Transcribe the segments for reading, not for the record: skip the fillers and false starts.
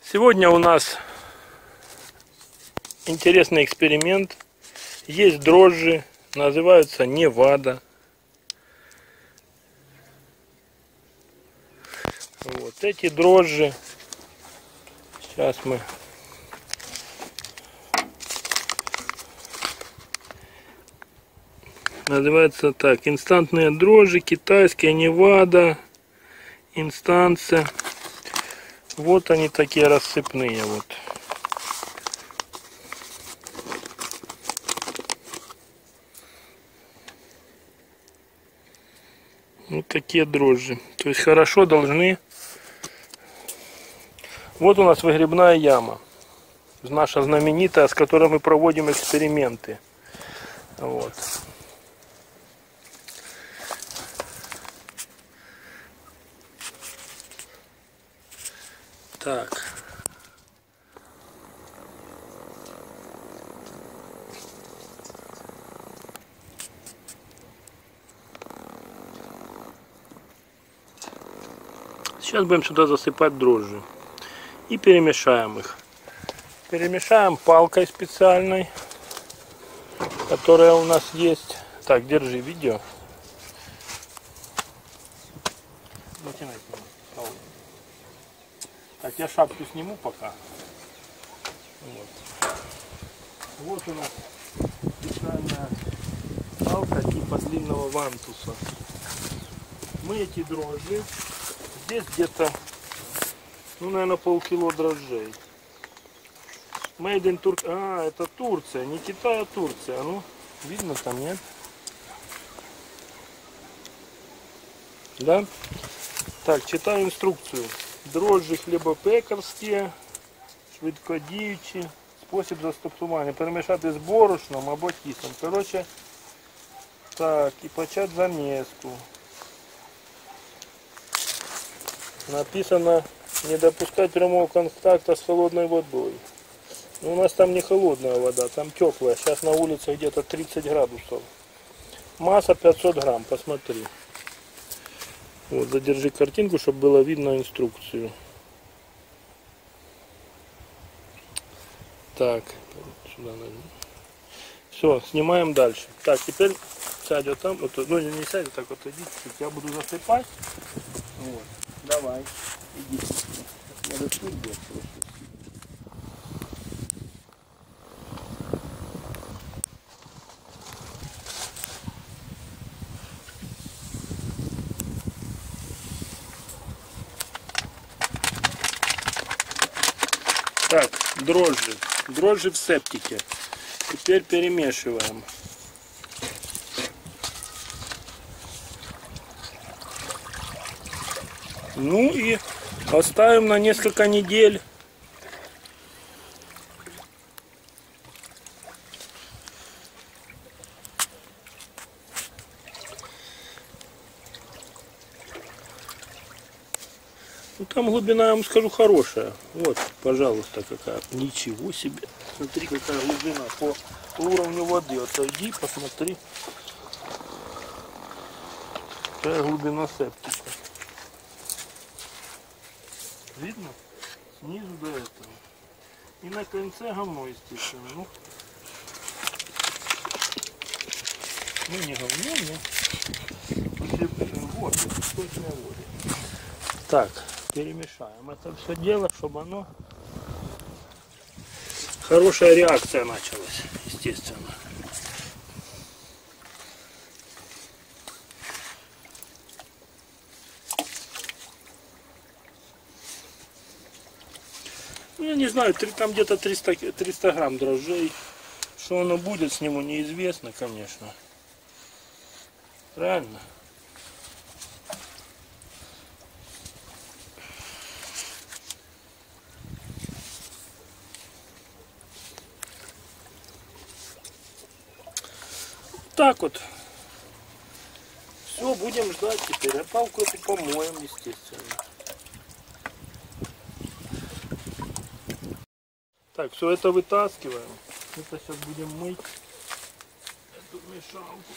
Сегодня у нас интересный эксперимент. Есть дрожжи, называются Невада. Вот эти дрожжи. Сейчас мы называется так: инстантные дрожжи, китайские Невада, инстанция. Вот они такие рассыпные вот. Вот такие дрожжи. То есть хорошо должны. Вот у нас выгребная яма. Наша знаменитая, с которой мы проводим эксперименты. Вот. Так. Сейчас будем сюда засыпать дрожжи. И перемешаем их. Перемешаем палкой специальной, которая у нас есть. Так, держи видео. Так, я шапку сниму пока. Вот у нас специальная палка типа длинного вантуса. Мы эти дрожжи, здесь где-то, ну, наверное, полкило дрожжей. Made in Turkey. А, это Турция, не Китай, а Турция. Ну, видно там, нет? Да? Так, читаю инструкцию. Дрожжі хлібопекарські, швидкодіючі, спосіб застосування. Перемішати з борошном або тістом. Короче, так, і почати замеску. Написано не допускать прямого контакта с холодной водой. Но у нас там не холодная вода, там теплая. Сейчас на улице где-то 30 градусов. Масса 500 грамм, посмотри. Вот, задержи картинку, чтобы было видно инструкцию. Так, сюда наверное. Все, снимаем дальше. Так, теперь сядь вот там, вот, ну не сядь, вот так вот иди, я буду засыпать. Вот, давай, иди. Надо тут будет просто. Так, дрожжи. Дрожжи в септике. Теперь перемешиваем. Ну и оставим на несколько недель. Ну, там глубина, я вам скажу, хорошая. Вот, пожалуйста, какая. Ничего себе. Смотри, какая глубина по уровню воды. Отойди, посмотри. Какая глубина септика. Видно? Снизу до этого. И на конце говно, естественно. Ну не говно, но вот, точная вода. Так. Перемешаем это все дело, чтобы оно... Хорошая реакция началась, естественно. Ну, я не знаю, там где-то 300 грамм дрожжей. Что оно будет, сниму, неизвестно, конечно. Правильно? Так вот. Все, будем ждать теперь. А палку эту помоем, естественно. Так, все это вытаскиваем. Это сейчас будем мыть эту мешалку.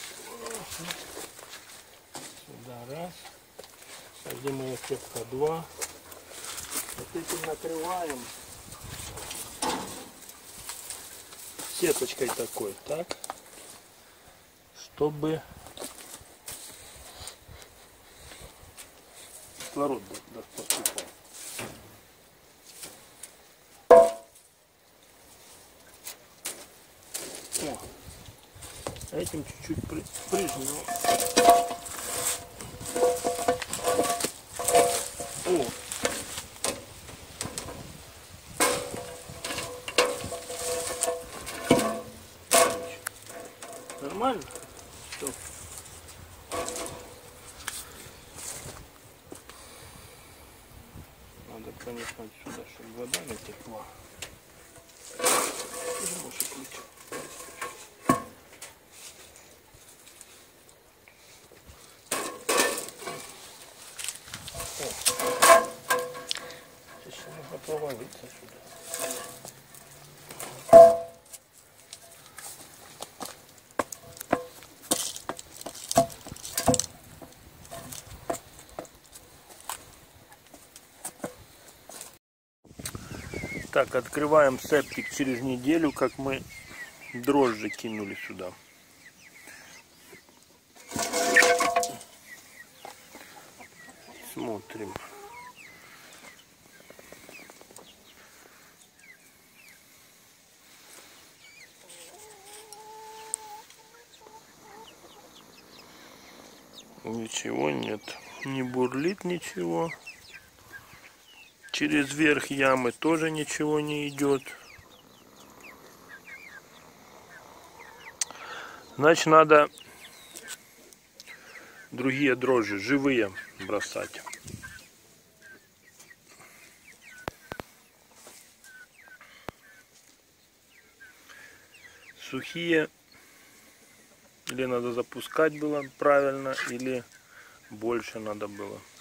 Сюда раз. Где моя сетка 2. Вот этим накрываем. сеточкой такой, так, чтобы кислород поступал. О, этим чуть-чуть прижмем. О. Нормально? Все. Надо, конечно, отсюда, чтобы вода не текла. Сейчас нужно провалиться сюда. Так, открываем септик через неделю, как мы дрожжи кинули сюда. Смотрим. Ничего нет. Не бурлит ничего. Через верх ямы тоже ничего не идет. Значит, надо другие дрожжи, живые, бросать. Сухие или надо запускать было правильно, или больше надо было.